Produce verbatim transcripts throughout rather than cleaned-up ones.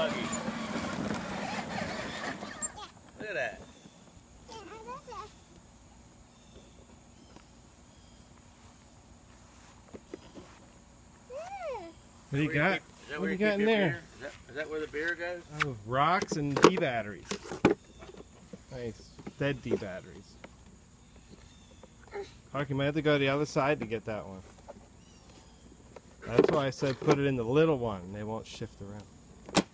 buggy. Look at that. What do you got? What do you got in there? Is that, is that where the beer goes? Oh, rocks and D batteries. Nice. Dead D batteries. Hawk, you might have to go to the other side to get that one. That's why I said put it in the little one. They won't shift around.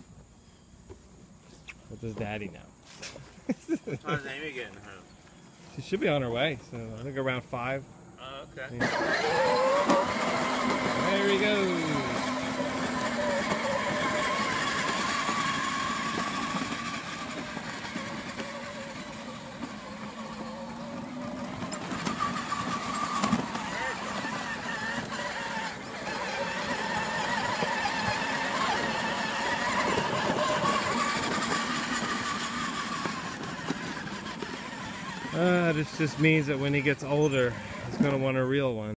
But there's Daddy now. What time is Amy getting home? She should be on her way, so I think around five. Oh, okay. Yeah. There he goes. Uh, this just means that when he gets older, he's going to want a real one.